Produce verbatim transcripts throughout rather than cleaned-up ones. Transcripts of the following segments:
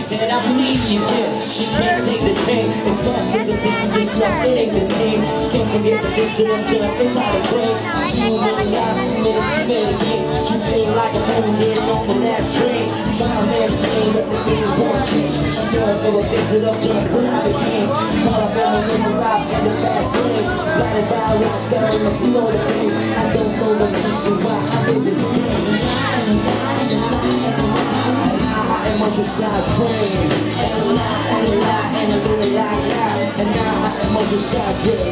said, I believe you can. She can't take the pain. It's all to the thing. This love, it ain't the same. Can't forget the things that I've done. It's how to pray. Too many lies committed, too many games. You feel like a phone getting on the last string. Try to maintain, but the thing won't change. Sorry for the things that I've done, but I became. All about in the life and the fast lane. Blinded by rock star, you must know the pain. I don't know the reason why I live this game. I am on your side praying. And a lie, and a lie, and a little lie, lie. And now I am on your side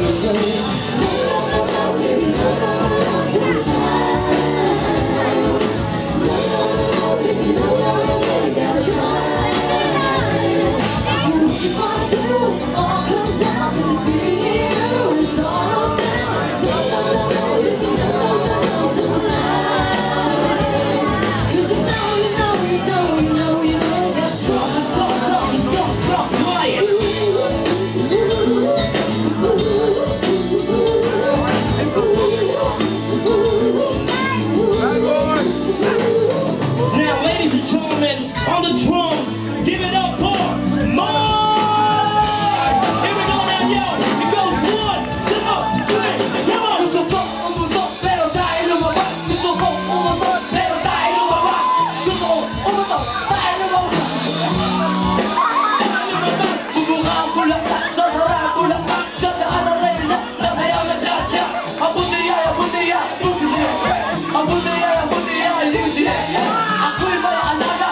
on the drums, give it up for Mark! Here we go now, yo! It goes one, two, three, come on! Gusto ko umutot pero tayo lumabas. Gusto ko umutot pero tayo lumabas. Gusto ko umutot tayo lumabas. Tayo lumabas, bubukang bulaklak, sasarang bulaklak. Dadaan ang reyna, sasayaw na cha-cha. Ang butiyay, ang butiyay, ang butiyay. Ang butiyay, ang butiyay, ang butiyay. Ako'y may alaga.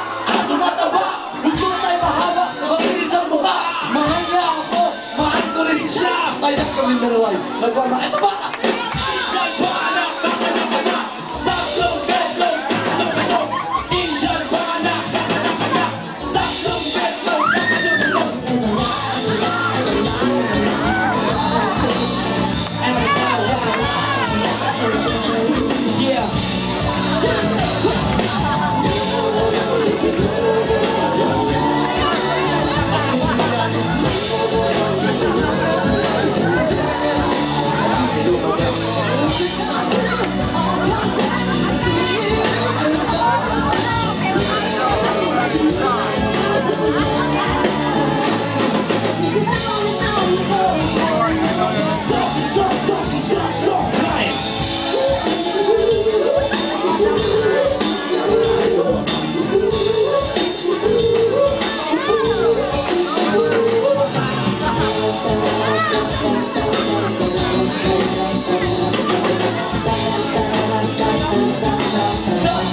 Kaya kami meron nagwala. Ito ba? Insan Bana, kakana ka na. Tatlong betlong, tatlong. Insan Bana, kakana ka na. Tatlong betlong, tatlong. Yeah.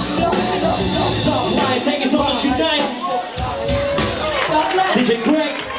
D J Greg.